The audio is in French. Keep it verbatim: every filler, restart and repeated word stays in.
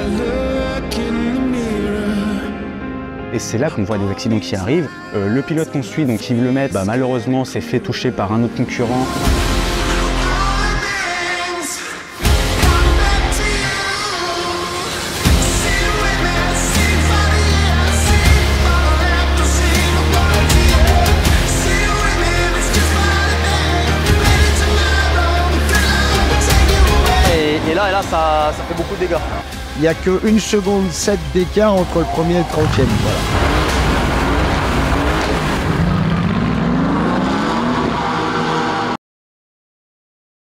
Et c'est là qu'on voit des accidents qui arrivent. Euh, le pilote qu'on suit, donc Yves Lemaitre, bah, malheureusement s'est fait toucher par un autre concurrent. Et, et là, et là ça, ça fait beaucoup de dégâts. Il n'y a que une seconde sept d'écart entre le premier et le trentième. Voilà.